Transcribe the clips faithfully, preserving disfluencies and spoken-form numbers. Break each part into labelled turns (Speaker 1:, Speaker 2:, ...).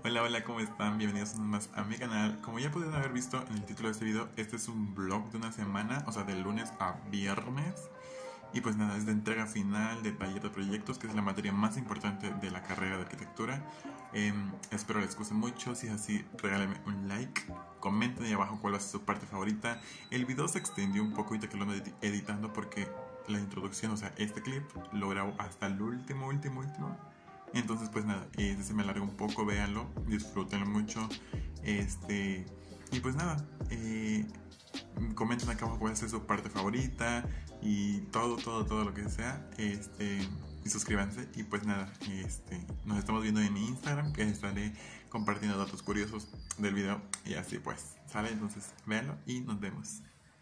Speaker 1: Hola, hola, ¿cómo están? Bienvenidos una vez más a mi canal. Como ya pudieron haber visto en el título de este video, este es un vlog de una semana, o sea, de lunes a viernes. Y pues nada, es de entrega final de taller de proyectos, que es la materia más importante de la carrera de arquitectura. Eh, espero les guste mucho. Si es así, regálenme un like, comenten ahí abajo cuál va a ser su parte favorita. El video se extendió un poco ahorita que lo ando editando porque la introducción, o sea, este clip lo grabo hasta el último, último, último. Entonces pues nada, eh, se me alarga un poco, véanlo, disfrútenlo mucho. Este, y pues nada, eh, comenten acá abajo cuál es su parte favorita y todo, todo, todo lo que sea. Este, y suscríbanse. Y pues nada, este, nos estamos viendo en mi Instagram, que estaré compartiendo datos curiosos del video. Y así pues, ¿sale? Entonces véanlo y nos vemos.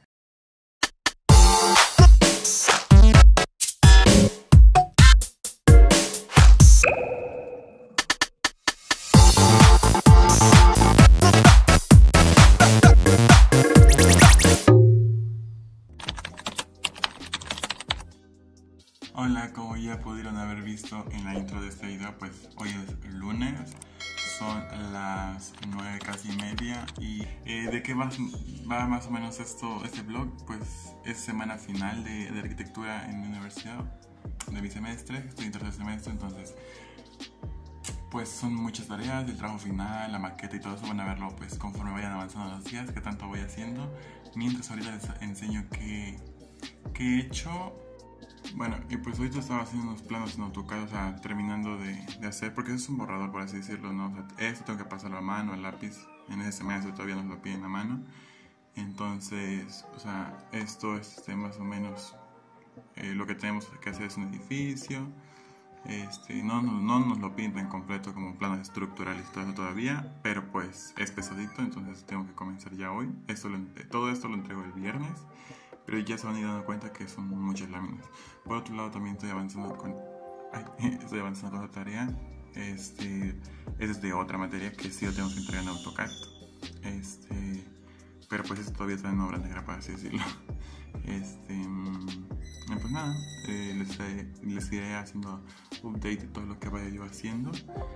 Speaker 1: Hola, como ya pudieron haber visto en la intro de este video, pues hoy es lunes, son las nueve casi media. Y eh, ¿de qué va, va más o menos esto, este vlog? Pues es semana final de, de arquitectura en mi universidad, de mi semestre, estoy en tercer semestre, entonces pues son muchas tareas, el trabajo final, la maqueta y todo eso van a verlo pues conforme vayan avanzando los días, qué tanto voy haciendo. Mientras ahorita les enseño qué, qué he hecho. Bueno, y pues ahorita estaba haciendo unos planos en AutoCAD, o sea, terminando de, de hacer, porque eso es un borrador, por así decirlo, ¿no? O sea, esto tengo que pasarlo a mano, al lápiz, en ese semestre todavía nos lo piden a mano. Entonces, o sea, esto es este, más o menos eh, lo que tenemos que hacer es un edificio. Este, no, no, no nos lo pintan completo como planos estructurales y todo eso todavía, pero pues es pesadito, entonces tengo que comenzar ya hoy. Esto lo, todo esto lo entrego el viernes, pero ya se van a ir dando cuenta que son muchas láminas. Por otro lado también estoy avanzando con, ay, estoy avanzando con la tarea. Este, esa es de otra materia que sí lo tengo que entregar en AutoCAD. Este, pero pues esto todavía está en obra negra, para así decirlo. Este, pues nada, eh, les, eh, les iré haciendo update de todo lo que vaya yo haciendo.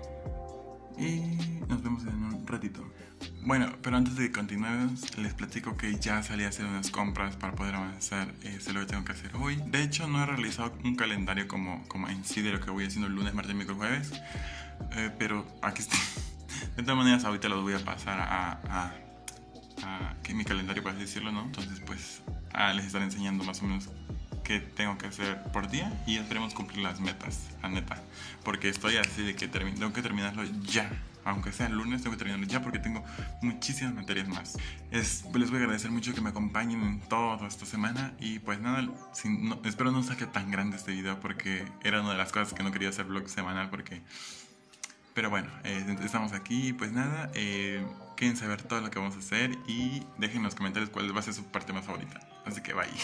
Speaker 1: Y nos vemos en un ratito. Bueno, pero antes de que continuemos, les platico que ya salí a hacer unas compras para poder avanzar. Eh, sé lo que tengo que hacer hoy. De hecho, no he realizado un calendario como, como en sí de lo que voy haciendo el lunes, martes, miércoles, jueves. Eh, pero aquí está. De todas maneras, ahorita los voy a pasar a, a, a que mi calendario, por así decirlo, ¿no? Entonces, pues, a les estaré enseñando más o menos qué tengo que hacer por día y esperemos cumplir las metas, la neta. Porque estoy así de que tengo que terminarlo ya. Aunque sea el lunes, tengo que terminarlo ya porque tengo muchísimas materias más. Es, les voy a agradecer mucho que me acompañen en toda esta semana. Y pues nada, sin, no, espero no saque tan grande este video porque era una de las cosas que no quería hacer vlog semanal porque... Pero bueno, eh, estamos aquí. Pues nada, eh, quieren saber todo lo que vamos a hacer y dejen en los comentarios cuál va a ser su parte más favorita. Así que bye.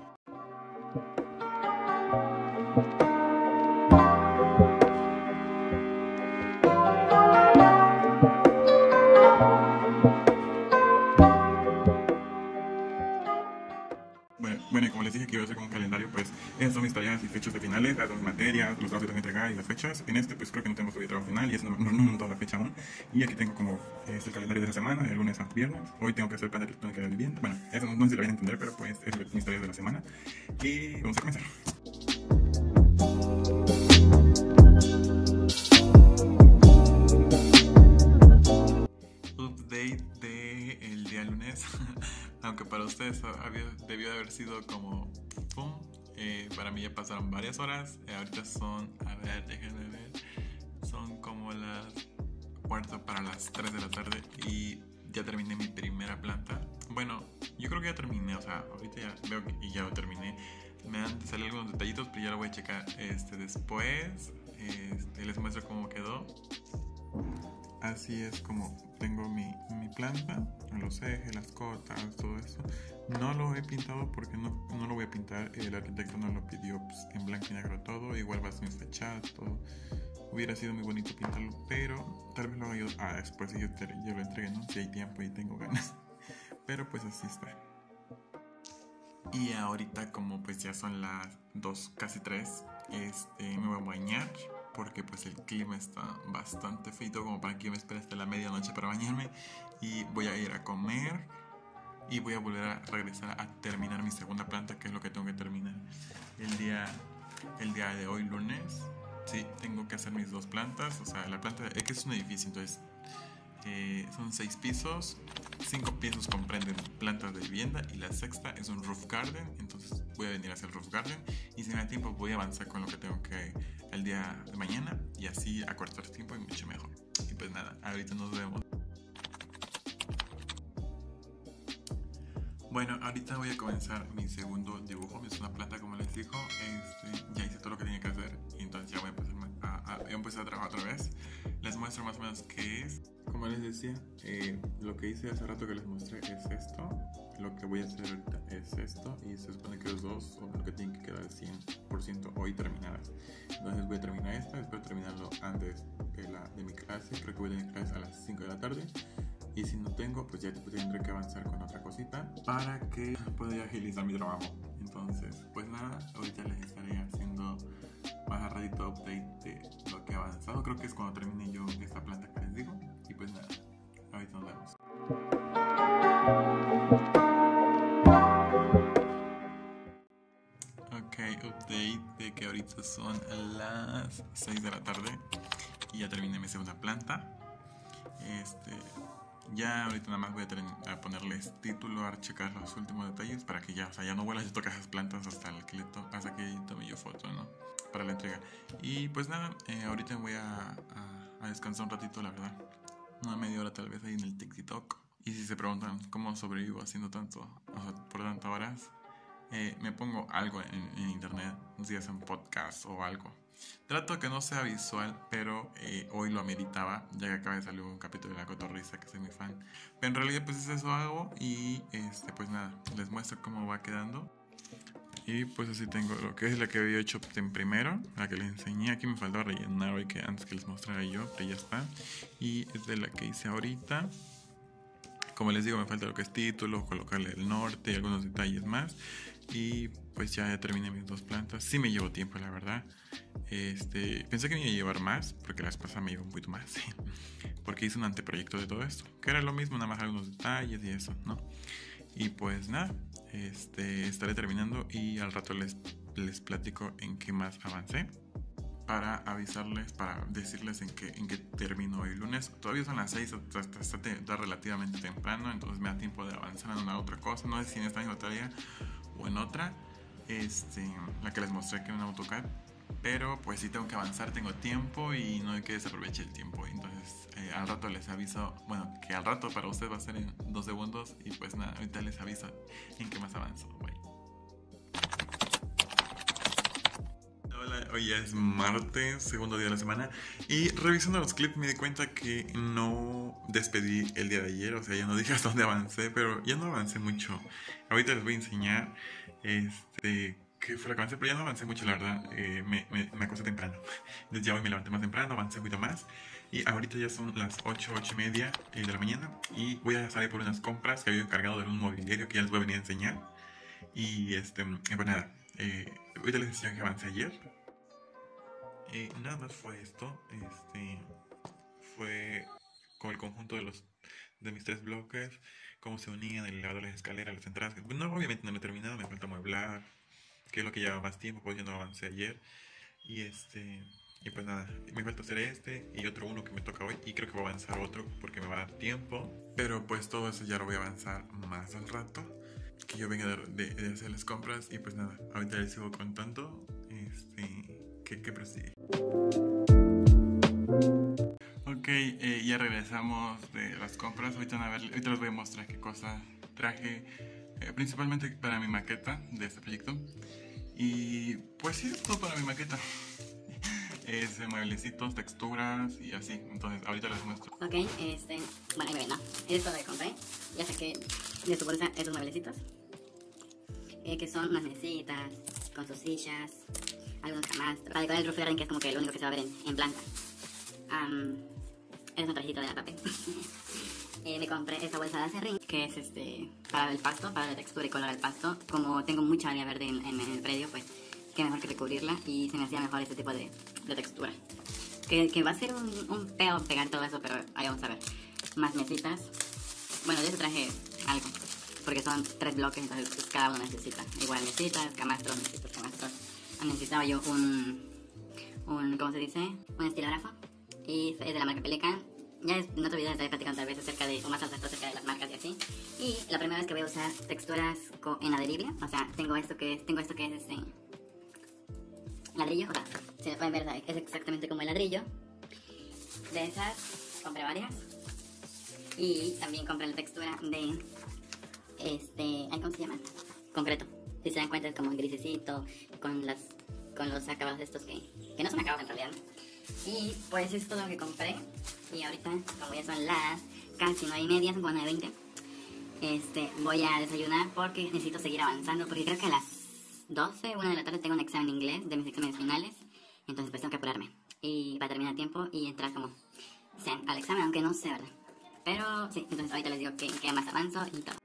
Speaker 1: Bueno, bueno, y como les dije que iba a hacer con un calendario, pues esas son mis tareas y fechas de finales, las dos materias, los trabajos que tengo que entregar y las fechas. En este, pues creo que no tengo todavía trabajo final y eso no, no, no he montado la fecha aún. Y aquí tengo como eh, el calendario de la semana, de lunes a viernes. Hoy tengo que hacer el plan de arquitectónica de vivienda. Bueno, eso no, no sé si lo vayan a entender, pero pues es mis tareas de la semana. Y vamos a comenzar. Update del día lunes. Aunque para ustedes había, debió de haber sido como pum, eh, para mí ya pasaron varias horas. Eh, ahorita son, a ver, déjenme ver, son como las cuarto para las tres de la tarde y ya terminé mi primera planta. Bueno, yo creo que ya terminé, o sea, ahorita ya veo que ya lo terminé. Me han salido algunos detallitos, pero ya lo voy a checar este, después. Este, les muestro cómo quedó. Así es como tengo mi, mi planta, los ejes, las cotas, todo eso. No lo he pintado porque no, no lo voy a pintar. El arquitecto nos lo pidió pues, en blanco y negro todo. Igual va a ser fechado, todo. Hubiera sido muy bonito pintarlo, pero tal vez lo haga yo ah, después si yo, te, yo lo entregue, ¿no? Si hay tiempo y tengo ganas. Pero pues así está. Y ahorita como pues ya son las dos, casi tres, este, me voy a bañar porque pues el clima está bastante feito como para que yo me espere hasta la medianoche para bañarme. Y voy a ir a comer y voy a volver a regresar a terminar mi segunda planta, que es lo que tengo que terminar el día, el día de hoy, lunes. Sí, tengo que hacer mis dos plantas. O sea, la planta es que es un edificio, entonces eh, son seis pisos. Cinco pisos comprenden plantas de vivienda y la sexta es un roof garden. Entonces voy a venir a hacer el roof garden y si me da tiempo voy a avanzar con lo que tengo que el día de mañana y así acortar tiempo y mucho mejor. Y pues nada, ahorita nos vemos. Bueno, ahorita voy a comenzar mi segundo dibujo. Es una planta, como les digo. Este, ya hice todo lo que tenía que hacer y entonces ya voy a empezar a, a, a, empezar a trabajar otra vez. Les muestro más o menos qué es. Como les decía, eh, lo que hice hace rato que les mostré es esto. Lo que voy a hacer ahorita es esto. Y se supone que los dos son lo que tienen que quedar cien por ciento hoy terminadas. Entonces voy a terminar esta. Espero terminarlo antes de, la, de mi clase. Creo que voy a tener clase a las cinco de la tarde. Y si no tengo, pues ya tendré que avanzar con otra cosita para que pueda agilizar mi trabajo. Entonces, pues nada, ahorita les estaré haciendo más ratito update de lo que he avanzado. Creo que es cuando termine yo esta planta que les digo. Y pues nada, ahorita nos vemos. Ok, update de que ahorita son las seis de la tarde y ya terminé mi segunda planta. Este... Ya ahorita nada más voy a, a ponerles título, a checar los últimos detalles para que ya, o sea, ya no vuelva a tocar esas plantas hasta, el que, to hasta que tome yo foto, ¿no? Para la entrega. Y pues nada, eh, ahorita voy a, a, a descansar un ratito, la verdad. Una media hora tal vez ahí en el TikTok. Y si se preguntan cómo sobrevivo haciendo tanto, o sea, por tantas horas, eh, me pongo algo en, en internet, si hacen podcast o algo. Trato que no sea visual, pero eh, hoy lo ameritaba, ya que acaba de salir un capítulo de La Cotorrisa, que soy muy fan. Pero en realidad pues es eso hago y este, pues nada, les muestro cómo va quedando. Y pues así tengo lo que es la que había hecho en primero, la que les enseñé. Aquí me faltaba rellenar hoy que antes que les mostrara yo, pero ya está. Y es de la que hice ahorita. Como les digo, me falta lo que es título, colocarle el norte y algunos detalles más. Y pues ya terminé mis dos plantas. Sí me llevo tiempo, la verdad. Este, pensé que me iba a llevar más, porque la vez pasada me llevó un poquito más. Porque hice un anteproyecto de todo esto, que era lo mismo, nada más algunos detalles y eso, ¿no? Y pues nada, este, estaré terminando y al rato les, les platico en qué más avancé. Para avisarles, para decirles en qué, en qué termino hoy lunes. Todavía son las seis, está, está, está relativamente temprano, entonces me da tiempo de avanzar en una otra cosa. No sé si en esta misma tarea o en otra, este, la que les mostré que era un AutoCAD. Pero pues sí tengo que avanzar, tengo tiempo y no hay que desaprovechar el tiempo. Entonces eh, al rato les aviso, bueno, que al rato para ustedes va a ser en dos segundos. Y pues nada, ahorita les aviso en qué más avanzo. Bye. Hola, hoy ya es martes, segundo día de la semana. Y revisando los clips me di cuenta que no despedí el día de ayer. O sea, ya no dije hasta dónde avancé, pero ya no avancé mucho. Ahorita les voy a enseñar este... que fue lo que avancé, pero ya no avancé mucho, la verdad. eh, me, me, me acosté temprano. Entonces ya hoy me levanté más temprano, avancé un poquito más. Y ahorita ya son las ocho, ocho y media de la mañana. Y voy a salir por unas compras que había encargado de un mobiliario que ya les voy a venir a enseñar. Y este, pues nada, eh, ahorita les enseñé que avancé ayer. Eh, nada más fue esto. Este, fue con el conjunto de los de mis tres bloques, cómo se unían el elevador, las escaleras, las entradas. No, obviamente no lo he terminado, me falta mueblar, que es lo que lleva más tiempo, pues yo no avancé ayer. Y este, y pues nada, me falta hacer este y otro uno que me toca hoy. Y creo que voy a avanzar otro porque me va a dar tiempo. Pero pues todo eso ya lo voy a avanzar más al rato, que yo venga de, de, de hacer las compras. Y pues nada, ahorita les sigo contando este, que, que prosigue. Ok, eh, ya regresamos de las compras. Ahorita, a ver, ahorita les voy a mostrar qué cosa traje, eh, principalmente para mi maqueta de este proyecto. Y pues sí, es todo para mi maqueta. Es de mueblecitos, texturas y así. Entonces ahorita les muestro.
Speaker 2: Ok, este, bueno, ahí ven, ¿no? Esto lo compré. Ya saqué de su bolsa esos mueblecitos, eh, que son unas mesitas con sus sillas, algunos jamás, para decorar el roof garden, que es como que lo único que se va a ver en, en planta. Um, es un trajito de la papel. eh, me compré esta bolsa de acerrín, que es este para el pasto, para la textura y color del pasto. Como tengo mucha área verde en, en, en el predio, pues qué mejor que recubrirla y se me hacía mejor este tipo de, de textura. Que, que va a ser un, un peo pegar todo eso, pero ahí vamos a ver. Más mesitas. Bueno, de eso traje algo, porque son tres bloques, entonces pues, cada uno necesita. Igual mesitas, camastros, mesitas, camastros. Necesitaba yo un, un, ¿cómo se dice? Un estilógrafo. Y es de la marca Pelican. Ya es, en otro video estaré platicando tal vez acerca de, o más al respecto acerca de las marcas y así. Y la primera vez que voy a usar texturas en adherible, o sea, tengo esto que es, tengo esto que es este ladrillo, o sea, si lo pueden ver, es exactamente como el ladrillo. De esas compré varias. Y también compré la textura de este, ¿cómo se llama? Concreto. Si se dan cuenta es como grisecito, con las, con los acabados estos que, que no son acabados en realidad. Y pues eso es todo lo que compré. Y ahorita, como ya son las casi nueve y media, son como nueve veinte, este, voy a desayunar porque necesito seguir avanzando. Porque creo que a las doce, una de la tarde tengo un examen de inglés, de mis exámenes finales. Entonces pues tengo que apurarme y para terminar a tiempo y entrar como zen al examen, aunque no sé, ¿verdad? Pero sí, entonces ahorita les digo que, que más avanzo y todo.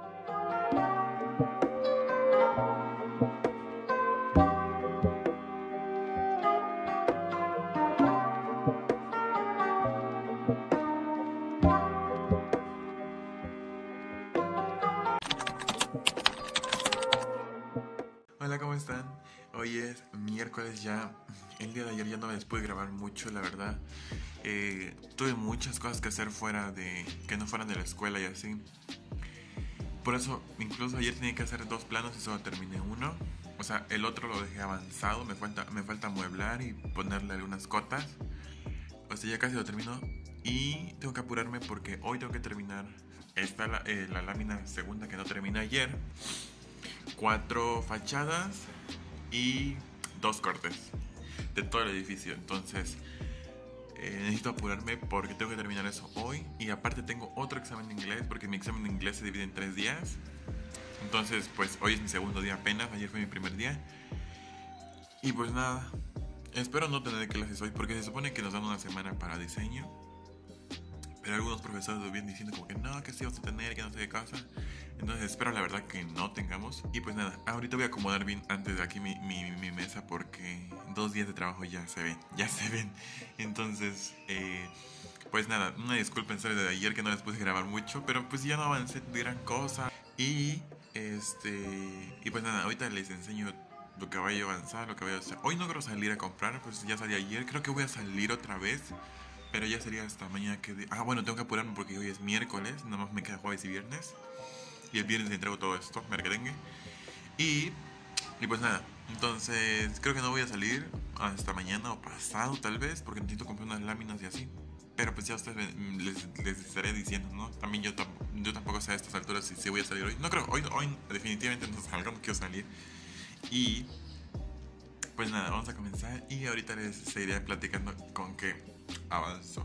Speaker 1: Hola, ¿cómo están? Hoy es miércoles ya. El día de ayer ya no les pude grabar mucho, la verdad. Eh, tuve muchas cosas que hacer fuera de... que no fueran de la escuela y así. Por eso, incluso ayer tenía que hacer dos planos y solo terminé uno. O sea, el otro lo dejé avanzado. Me falta, me falta amueblar y ponerle algunas cotas. O sea, ya casi lo termino. Y tengo que apurarme porque hoy tengo que terminar esta, la, eh, la lámina segunda que no terminé ayer. Cuatro fachadas y dos cortes de todo el edificio. Entonces eh, necesito apurarme porque tengo que terminar eso hoy. Y aparte tengo otro examen de inglés, porque mi examen de inglés se divide en tres días. Entonces pues hoy es mi segundo día apenas. Ayer fue mi primer día. Y pues nada, espero no tener clases hoy, porque se supone que nos dan una semana para diseño. Pero algunos profesores lo vienen diciendo como que no, que sí vamos a tener, que no sé qué cosa. Entonces espero la verdad que no tengamos. Y pues nada, ahorita voy a acomodar bien antes de aquí mi, mi, mi mesa, porque dos días de trabajo ya se ven, ya se ven. Entonces, eh, pues nada, una disculpa en serio de ayer que no les pude grabar mucho, pero pues ya no avancé de gran cosa. Y este y pues nada, ahorita les enseño lo que voy a avanzar, lo que voy a hacer. Hoy no quiero salir a comprar, pues ya salí ayer. Creo que voy a salir otra vez, pero ya sería hasta mañana que... De... Ah, bueno, tengo que apurarme porque hoy es miércoles. Nada más me queda jueves y viernes. Y el viernes entrego todo esto, mercadengue. Y... Y pues nada, entonces creo que no voy a salir hasta mañana o pasado tal vez, porque necesito comprar unas láminas y así. Pero pues ya ustedes les, les estaré diciendo, ¿no? También yo, tam yo tampoco sé a estas alturas si, si voy a salir hoy. No creo, hoy, hoy definitivamente no salgo, no quiero salir. Y... Pues nada, vamos a comenzar y ahorita les seguiré platicando con qué avanzó.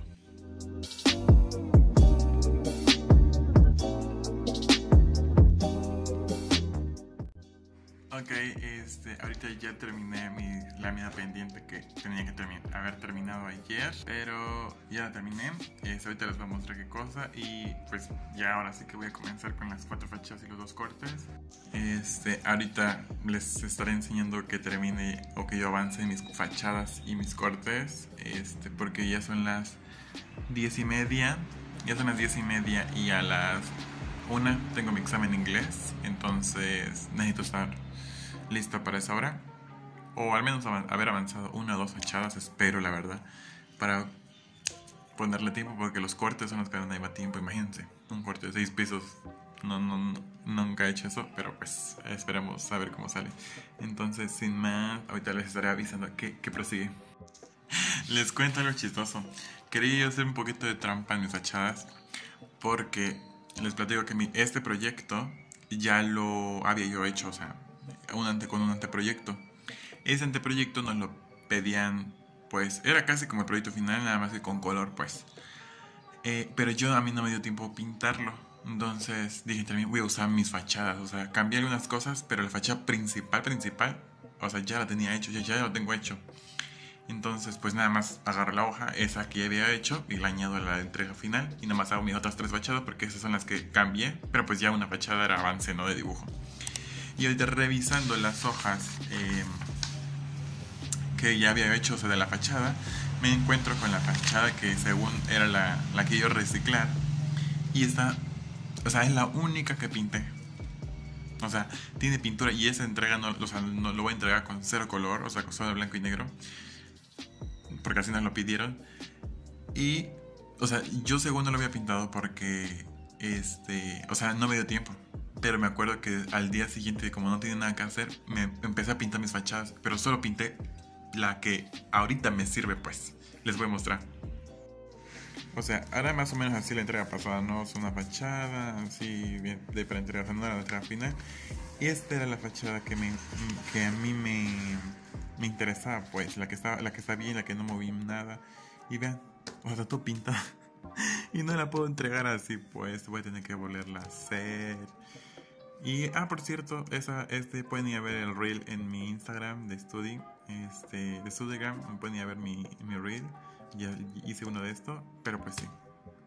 Speaker 1: Ok, este, ahorita ya terminé mi lámina pendiente que tenía que terminar, haber terminado ayer, pero ya la terminé. Este, ahorita les voy a mostrar qué cosa y pues ya ahora sí que voy a comenzar con las cuatro fachadas y los dos cortes. Este, ahorita les estaré enseñando que termine o que yo avance en mis fachadas y mis cortes, este, porque ya son las diez y media, ya son las diez y media y a las una tengo mi examen de inglés, entonces necesito estar listo para esa hora, o al menos haber avanzado una o dos fachadas, espero la verdad, para ponerle tiempo, porque los cortes son los que dan ahí va tiempo. Imagínense, un corte de seis pisos, no, no, no, nunca he hecho eso, pero pues esperemos a ver cómo sale. Entonces sin más, ahorita les estaré avisando que, que prosigue. Les cuento algo chistoso. Quería yo hacer un poquito de trampa en mis fachadas, porque les platico que mi, este proyecto ya lo había yo hecho, o sea, un ante, con un anteproyecto. Ese anteproyecto nos lo pedían, pues era casi como el proyecto final, nada más que con color, pues. Eh, pero yo, a mí no me dio tiempo pintarlo. Entonces dije, también voy a usar mis fachadas, o sea, cambié algunas cosas, pero la fachada principal, principal, o sea, ya la tenía hecho, ya, ya lo tengo hecho. Entonces, pues nada más agarro la hoja, esa que ya había hecho, y la añado a la entrega final. Y nada más hago mis otras tres fachadas, porque esas son las que cambié. Pero pues ya una fachada era avance, no de dibujo. Y ahorita revisando las hojas, eh, que ya había hecho, o sea, de la fachada, me encuentro con la fachada que según era la, la que yo reciclar. Y esta, o sea, es la única que pinté. O sea, tiene pintura y esa entrega no, o sea, no lo voy a entregar con cero color, o sea, con solo blanco y negro. Porque así nos lo pidieron. Y, o sea, yo según no lo había pintado porque, este, o sea, no me dio tiempo. Pero me acuerdo que al día siguiente, como no tenía nada que hacer, me empecé a pintar mis fachadas. Pero solo pinté la que ahorita me sirve, pues. Les voy a mostrar. O sea, ahora más o menos así la entrega pasada, ¿no? Es una fachada, así, bien, de para entregar, o sea, no era la entrega final. Y esta era la fachada que, me, que a mí me, me interesaba, pues. La que, está, la que está bien, la que no moví nada. Y vean, o sea, todo pintada. Y no la puedo entregar así, pues. Voy a tener que volverla a hacer. Y, ah, por cierto, esa, este, pueden ir a ver el reel en mi Instagram de Studi, este, de Studigram, pueden ir a ver mi, mi reel, ya hice uno de esto, pero pues sí.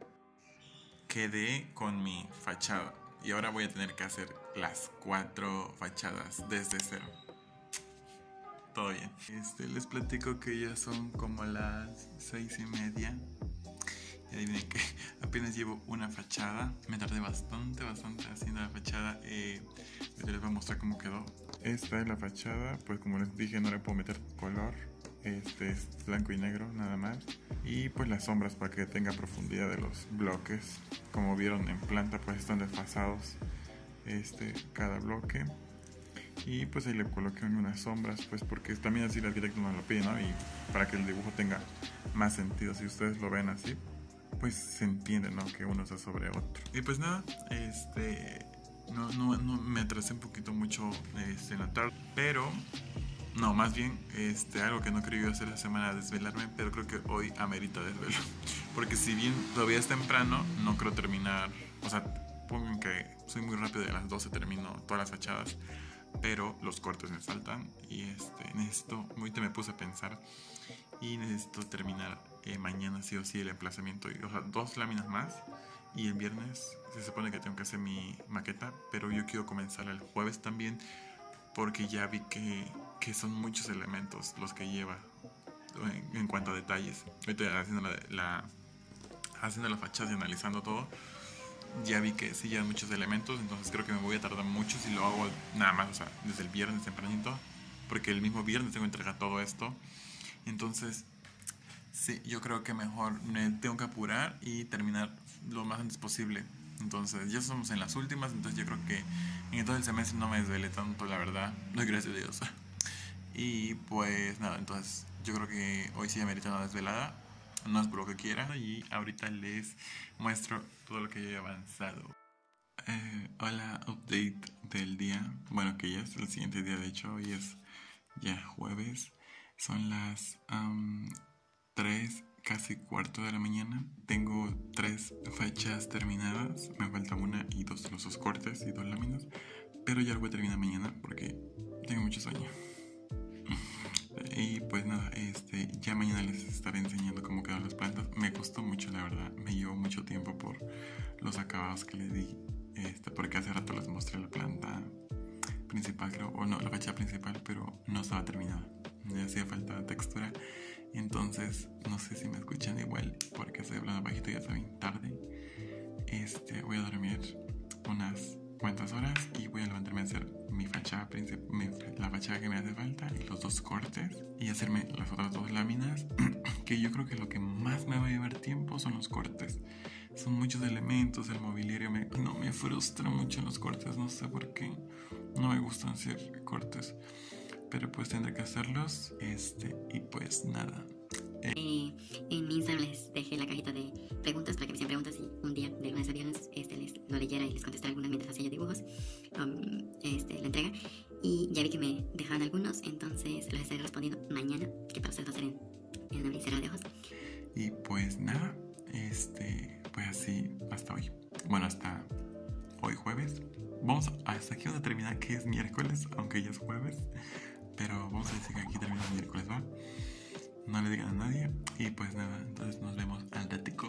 Speaker 1: Quedé con mi fachada y ahora voy a tener que hacer las cuatro fachadas desde cero. Todo bien. Este, les platico que ya son como las seis y media. Y adivinen que apenas llevo una fachada. Me tardé bastante, bastante haciendo la fachada. Eh, les voy a mostrar cómo quedó. Esta es la fachada. Pues como les dije, no le puedo meter color. Este es blanco y negro nada más. Y pues las sombras para que tenga profundidad de los bloques. Como vieron en planta, pues están desfasados este, cada bloque. Y pues ahí le coloqué unas sombras, pues porque también así el arquitecto nos lo pide, ¿no? Y para que el dibujo tenga más sentido. Si ustedes lo ven así, pues se entiende, ¿no? Que uno está sobre otro. Y pues nada, este... No, no, no me atrasé un poquito mucho este, en la tarde. Pero... No, más bien, este, algo que no quería yo hacer esta semana, desvelarme. Pero creo que hoy amerita desvelo. Porque si bien todavía es temprano, no creo terminar... O sea, pongan que soy muy rápido y a las doce termino todas las fachadas. Pero los cortes me faltan. Y este, necesito... Ahorita me puse a pensar. Y necesito terminar eh, mañana sí o sí el emplazamiento. Y, o sea, dos láminas más. Y el viernes se supone que tengo que hacer mi maqueta. Pero yo quiero comenzar el jueves también. Porque ya vi que, que son muchos elementos los que lleva en, en cuanto a detalles. Ahorita haciendo la, la, haciendo la fachada y analizando todo, ya vi que sí llevan muchos elementos. Entonces creo que me voy a tardar mucho si lo hago nada más, o sea, desde el viernes tempranito. Porque el mismo viernes tengo que entregar todo esto. Entonces, sí, yo creo que mejor me tengo que apurar y terminar lo más antes posible. Entonces, ya somos en las últimas, entonces yo creo que en todo el semestre no me desvelé tanto, la verdad. No, gracias a Dios. Y pues nada, entonces yo creo que hoy sí amerita una desvelada. No es por lo que quiera. Y ahorita les muestro todo lo que yo he avanzado. Eh, hola, update del día. Bueno, que ya es el siguiente día, de hecho, hoy es ya jueves. Son las um, tres, casi cuarto de la mañana. Tengo tres fechas terminadas. Me falta una y dos, los dos cortes y dos láminas. Pero ya lo voy a terminar mañana porque tengo mucho sueño. Y pues nada, este, ya mañana les estaré enseñando cómo quedan las plantas. Me costó mucho, la verdad. Me llevó mucho tiempo por los acabados que les di. Este, porque hace rato les mostré la planta principal, creo. O no, la fachada principal, pero no estaba terminada. Me hacía falta textura. Entonces, no sé si me escuchan igual porque estoy hablando bajito y ya está bien tarde. Este, voy a dormir unas cuantas horas y voy a levantarme a hacer mi fachada principal, la fachada que me hace falta y los dos cortes y hacerme las otras dos láminas. Que yo creo que lo que más me va a llevar tiempo son los cortes. Son muchos elementos, el mobiliario me, no me frustra mucho los cortes, no sé por qué. No me gustan hacer cortes. Pero pues tendré que hacerlos. Este, y pues nada.
Speaker 2: Eh, en mi Instagram les dejé la cajita de preguntas para que me hicieran preguntas y un día de lunes a viernes este, les, lo leyera y les contestara algunas mientras hacía yo dibujos, um, este, la entrega. Y ya vi que me dejaban algunos, entonces los estaré respondiendo mañana, que para ustedes va a ser en, en abrir y cerrar de ojos.
Speaker 1: Y pues nada, este, pues así hasta hoy. Bueno, hasta hoy jueves. Vamos hasta aquí donde termina, que es miércoles, aunque ya es jueves. Pero vamos a decir que aquí termina el miércoles, ¿va? No le digan a nadie. Y pues nada, entonces nos vemos al ratico.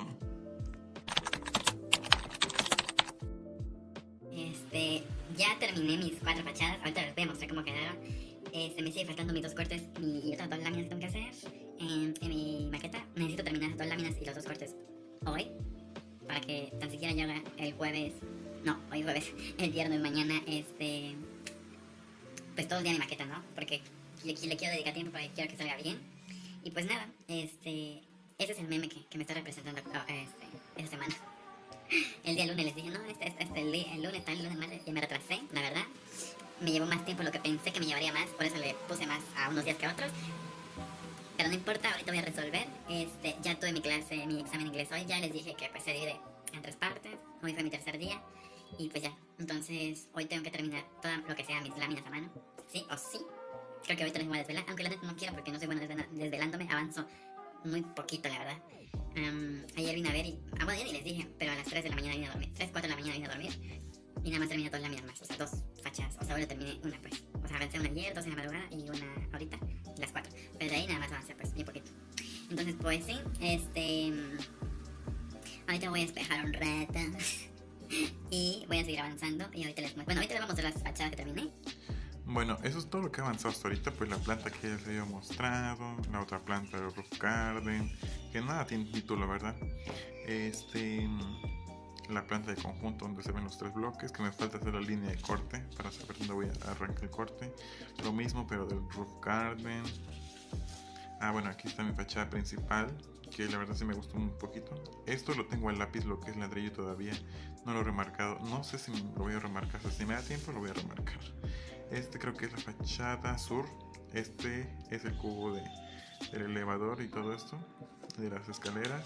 Speaker 2: Este, ya terminé mis cuatro fachadas. Ahorita les voy a mostrar cómo quedaron. Este, me sigue faltando mis dos cortes y, y otras dos láminas que tengo que hacer en, en mi maqueta. Necesito terminar esas dos láminas y los dos cortes hoy, para que tan siquiera yo haga el jueves, no, hoy jueves, el viernes mañana, este, pues todo el día mi maqueta, ¿no? Porque le, le quiero dedicar tiempo para que quiero que salga bien. Y pues nada, este, ese es el meme que, que me está representando oh, este, esta semana. El día lunes les dije, no, este, este, este el, día, el lunes está el lunes martes, y me retrasé, la verdad. Me llevó más tiempo de lo que pensé que me llevaría más, por eso le puse más a unos días que a otros. Pero no importa, ahorita voy a resolver. Este, ya tuve mi clase, mi examen de inglés hoy, ya les dije que pues se divide en tres partes. Hoy fue mi tercer día y pues ya. Entonces hoy tengo que terminar todo lo que sea mis láminas a mano, sí o sí. Creo que ahorita les voy a desvelar, aunque la neta no quiero porque no soy buena desvel desvelándome, avanzo muy poquito la verdad. Um, ayer vine a ver y, ah bueno, ya ni les dije, pero a las tres de la mañana vine a dormir, tres, cuatro de la mañana vine a dormir. Y nada más terminé dos láminas más, o sea, dos fachas. O sea, hoy lo terminé una pues. O sea, avancé una ayer, dos en la madrugada y una ahorita, las cuatro. Pero de ahí nada más avancé pues, bien poquito. Entonces pues sí, este... ahorita voy a despejar un rato. Y voy a seguir avanzando y ahorita les muestro. Bueno, ahorita les vamos a mostrar las fachadas que terminé.
Speaker 1: Bueno, eso es todo lo que he avanzado hasta ahorita, pues la planta que ya les había mostrado, la otra planta de Roof Garden, que nada tiene título, ¿verdad? Este... la planta de conjunto donde se ven los tres bloques, que me falta hacer la línea de corte para saber dónde voy a arrancar el corte. Lo mismo pero del Roof Garden. Ah bueno, aquí está mi fachada principal, que la verdad sí me gustó un poquito. Esto lo tengo al lápiz, lo que es ladrillo todavía, no lo he remarcado, no sé si lo voy a remarcar, o sea, si me da tiempo lo voy a remarcar. Este creo que es la fachada sur, este es el cubo de, del elevador y todo esto, de las escaleras.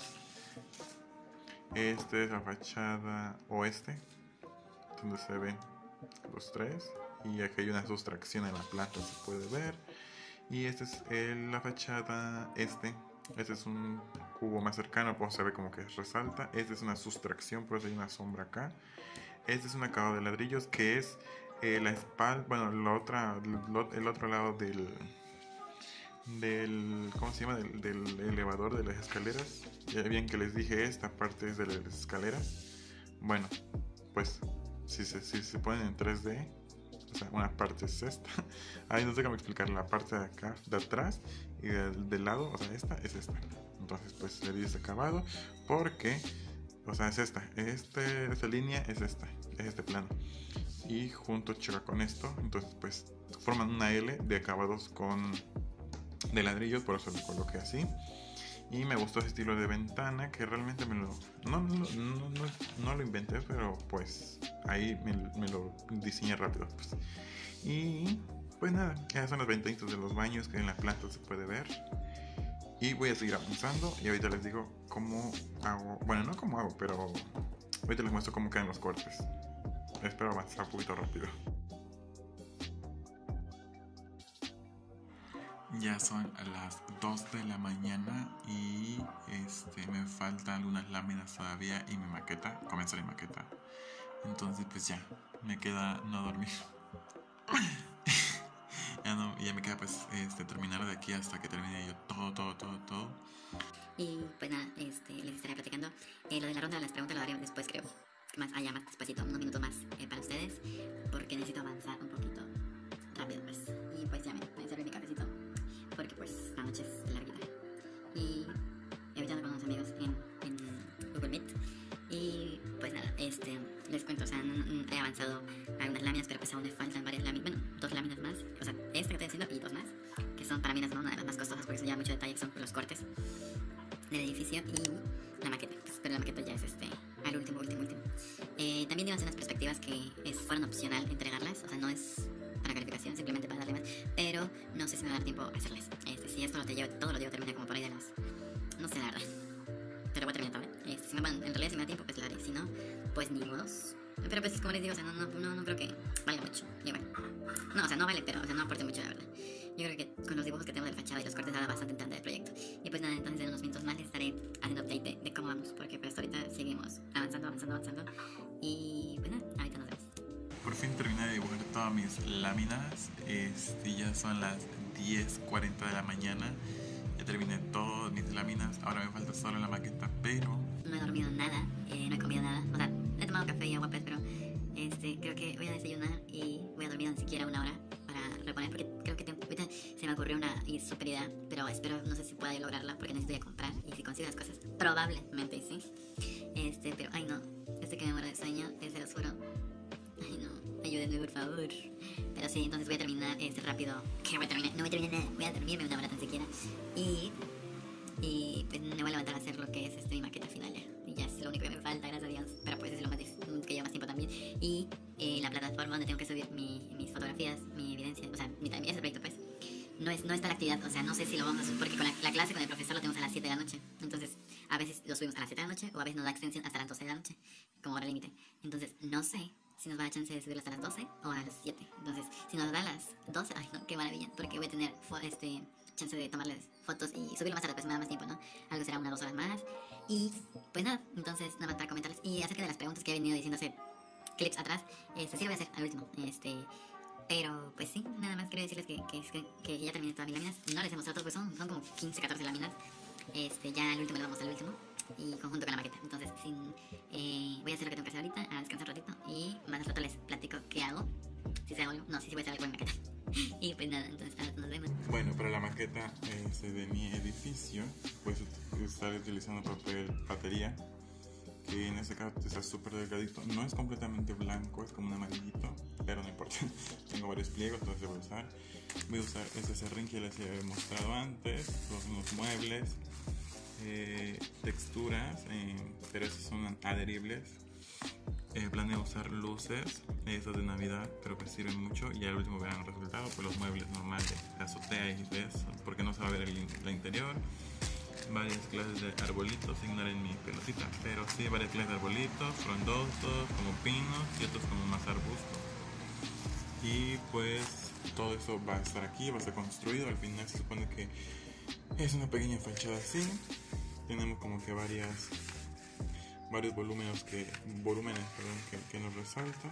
Speaker 1: Esta es la fachada oeste, donde se ven los tres. Y aquí hay una sustracción en la planta, se puede ver. Y esta es el, la fachada este. Este es un cubo más cercano, pues se ve como que resalta. Esta es una sustracción, por eso hay una sombra acá. Este es un acabado de ladrillos, que es eh, la espalda, bueno, la otra, el otro lado del... del ¿cómo se llama? Del, del elevador, de las escaleras. Ya bien que les dije, esta parte es de las escaleras. Bueno, pues si se, si se ponen en tres D, o sea, una parte es esta. Ahí no sé cómo explicar, la parte de acá, de atrás y del, del lado, o sea, esta es esta. Entonces pues le di este acabado porque, o sea, es esta, este, esta línea es esta, es este plano. Y junto choca con esto, entonces pues forman una L de acabados con... de ladrillos, por eso lo coloqué así. Y me gustó ese estilo de ventana, que realmente me lo no, no, no, no, no lo inventé, pero pues ahí me, me lo diseñé rápido pues. Y pues nada, esas son las ventanitas de los baños que en la planta se puede ver. Y voy a seguir avanzando y ahorita les digo cómo hago, bueno, no cómo hago, pero ahorita les muestro cómo quedan los cortes. Espero avanzar un poquito rápido. Ya son las dos de la mañana y este, me faltan algunas láminas todavía y mi maqueta, comenzar mi maqueta. Entonces pues ya, me queda no dormir. ya, no, ya me queda pues este, terminar de aquí hasta que termine yo todo, todo, todo, todo.
Speaker 2: Y pues nada, este, les estaré platicando. Eh, lo de la ronda de las preguntas lo haré después, creo. Más allá, más despacito, unos minutos más eh, para ustedes, porque necesito avanzar un poquito rápido pues. Y pues ya me voy a servir mi cafecito, porque pues la noche es larguita. Y ahorita ando con unos amigos en, en Google Meet. Y pues nada, este, les cuento, o sea, no, no, he avanzado algunas láminas, pero pues aún me faltan varias láminas, bueno, dos láminas más. O sea, esta que estoy haciendo y dos más, que son para mí las, una de las más costosas, porque eso lleva mucho detalle, que son los cortes del edificio y la maqueta. Pues, pero la maqueta ya es este, al último, último, último. Eh, también iban a ser unas perspectivas que es, fueron opcional entregarlas, o sea, no es para calificación, simplemente para darle más, pero no sé si me va a dar tiempo a hacerlas. Este, si esto lo te llevo, todo lo llevo terminar como por ahí de las, no sé la verdad, pero voy a terminar todo, ¿eh? Este, si me van, en realidad si me da tiempo pues lo haré, si no, pues ni modos. Pero pues como les digo, o sea, no, no, no, no creo que valga mucho, y bueno, no, o sea, no vale, pero, o sea, no aporte mucho la verdad. Yo creo que con los dibujos que tengo de la fachada y los cortes da bastante entrante del proyecto. Y pues nada, entonces en unos minutos más les estaré haciendo update de, de cómo vamos, porque pues ahorita seguimos avanzando, avanzando, avanzando. Y pues nada, ahorita nos vemos.
Speaker 1: Por fin terminé de dibujar todas mis láminas. Este, ya son las diez cuarenta de la mañana. Ya terminé todas mis láminas. Ahora me falta solo la maqueta, pero...
Speaker 2: No he dormido nada, eh, no he comido nada. O sea, he tomado café y agua, pues, pero este, creo que voy a desayunar y voy a dormir ni siquiera una hora para reponer, porque creo que tengo súper idea, pero espero, no sé si pueda lograrla porque necesito ir a comprar y si consigo las cosas, probablemente sí. Este, pero ay no, este que me muero de sueño es de oscuro. Ay no, ayúdenme por favor. Pero sí, entonces voy a terminar este rápido. ¿Qué voy a terminar? No voy a terminar nada, voy a dormirme una hora tan siquiera. Y, y pues me voy a levantar a hacer lo que es este, mi maqueta final ya. Y ya es lo único que me falta, gracias a Dios. Pero pues es lo más que lleva más tiempo también. Y eh, la plataforma donde tengo que subir mi, mis fotografías, mi evidencia, o sea, mi, ese proyecto pues. No, es, no está la actividad, o sea, no sé si lo vamos a subir porque con la, la clase con el profesor lo tenemos a las siete de la noche. Entonces, a veces lo subimos a las siete de la noche o a veces nos da extensión hasta las doce de la noche, como hora límite. Entonces, no sé si nos va a dar chance de subirlo hasta las doce o a las siete. Entonces, si nos da a las doce, ay no, qué maravilla, porque voy a tener este, chance de tomarles fotos y subirlo más tarde, pues me da más tiempo, ¿no? Algo será unas dos horas más. Y, pues nada, entonces, nada más para comentarles. Y acerca de las preguntas que he venido diciendo hace clips atrás, este, sí lo voy a hacer al último, este... Pero, pues sí, nada más quiero decirles que, que, que, que ya terminé todas mis láminas. No les he mostrado todo, pues son, son como quince, catorce láminas. Este, ya el último les vamos al último. Y conjunto con la maqueta. Entonces, sin, eh, voy a hacer lo que tengo que hacer ahorita, a descansar un ratito. Y más al rato les platico qué hago. Si se hago algo. No, sí, sí voy a hacer algo en maqueta. Y pues nada, entonces ahora nos vemos.
Speaker 1: Bueno, para la maqueta este, de mi edificio, pues estaré utilizando papel batería. Que en este caso está súper delgadito, no es completamente blanco, es como un amarillito, pero no importa. Tengo varios pliegos, entonces voy a usar. Voy a usar este serrín que les he mostrado antes, los unos muebles, eh, texturas, eh, pero esos son adheribles. Eh, planeo usar luces, esas de Navidad, pero que sirven mucho. Y al último verán el resultado, pues los muebles normales de azotea y de eso, porque no se va a ver el, el interior. Varias clases de arbolitos, ignoren mi pelotita, pero sí varias clases de arbolitos, frondosos, como pinos y otros como más arbustos. Y pues todo eso va a estar aquí, va a estar construido. Al final se supone que es una pequeña fachada así. Tenemos como que varias varios volúmenes que volúmenes perdón, que, que nos resaltan.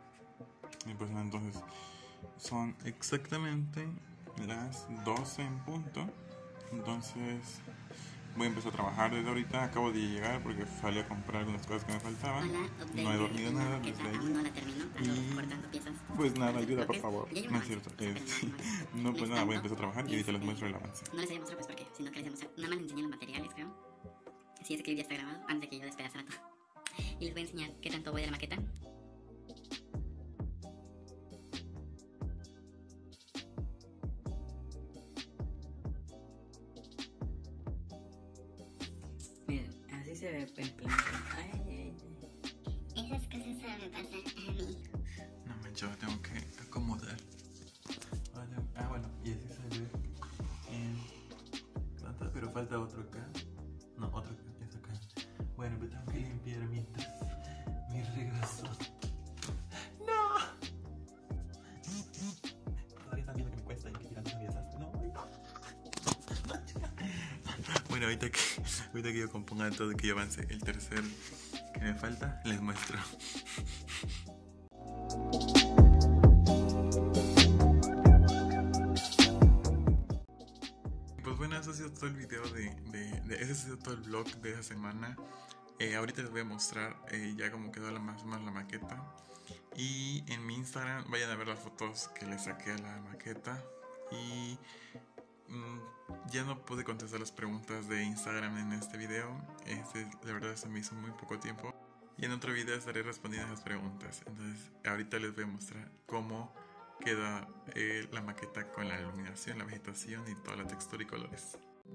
Speaker 1: Y pues entonces son exactamente las doce en punto. Entonces voy a empezar a trabajar desde ahorita. Acabo de llegar porque salí a comprar algunas cosas que me faltaban.
Speaker 2: Hola,
Speaker 1: no he dormido nada desde ahí.
Speaker 2: No la termino,
Speaker 1: y
Speaker 2: cortando piezas.
Speaker 1: Pues nada, ayuda por favor. No es cierto. Eh, sí. No, pues nada, voy a empezar a trabajar y ahorita les muestro el avance.
Speaker 2: No les voy a mostrar pues porque si no quería mostrar. Nada más les enseñé los materiales, creo. Si ese clip ya está grabado, antes de que yo despedazara todo. Y les voy a enseñar qué tanto voy de la maqueta. Miren, así se ve el plan. Ay, ay, ay. Esas cosas solo me pasan a mí.
Speaker 1: No me yo tengo que acomodar. Ah, bueno, y así se ve. Eh, pero falta otro acá. No, otro acá, es acá. Bueno, pero tengo que limpiar mientras mi regazo. ¡No! Todavía están viendo que me cuesta y que tiran piezas. No, no. Bueno, ahorita que, ahorita que yo componga todo y que yo avance el tercer que me falta, les muestro. Pues bueno, eso ha sido todo el video de, de, de ese ha sido todo el vlog de esa semana. Eh, ahorita les voy a mostrar eh, ya cómo quedó la, más, más la maqueta. Y en mi Instagram vayan a ver las fotos que le saqué a la maqueta. Y mmm, ya no pude contestar las preguntas de Instagram en este video. Este, de verdad se me hizo muy poco tiempo. Y en otro video estaré respondiendo esas preguntas. Entonces ahorita les voy a mostrar cómo queda eh, la maqueta con la iluminación, la vegetación y toda la textura y colores.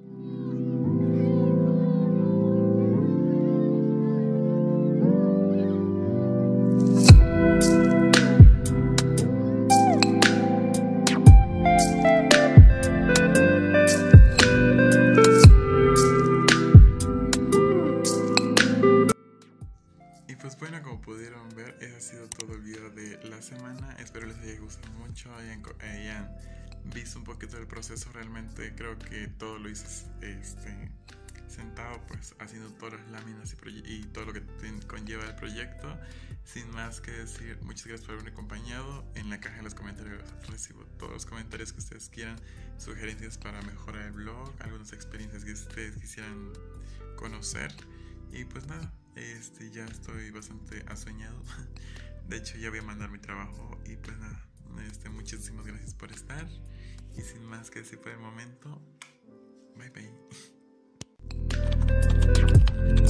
Speaker 1: Pues bueno, como pudieron ver, ese ha sido todo el video de la semana. Espero les haya gustado mucho, hayan, hayan visto un poquito del proceso. Realmente creo que todo lo hice este, sentado, pues haciendo todas las láminas y, y todo lo que conlleva el proyecto. Sin más que decir, muchas gracias por haberme acompañado. En la caja de los comentarios recibo todos los comentarios que ustedes quieran, sugerencias para mejorar el blog, algunas experiencias que ustedes quisieran conocer. Y pues nada, este, ya estoy bastante asueñado. De hecho ya voy a mandar mi trabajo. Y pues nada, este, muchísimas gracias por estar. Y sin más que decir por el momento, bye bye.